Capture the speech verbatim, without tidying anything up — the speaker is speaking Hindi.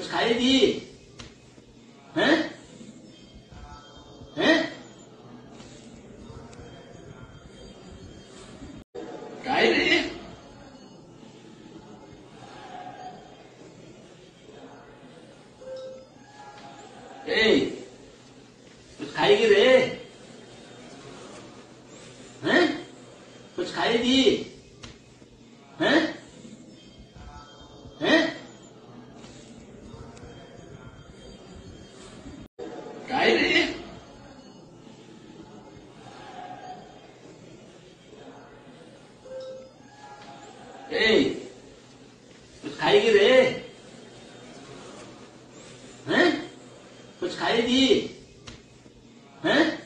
कुछ खाएगी? हैं? हैं? काय रे? ए, कुछ खाएगी रे? हैं? कुछ खाएगी? हैं? हैं? काय रे? ए, कुछ खाएगी रे? हैं? कुछ खाएगी? हैं?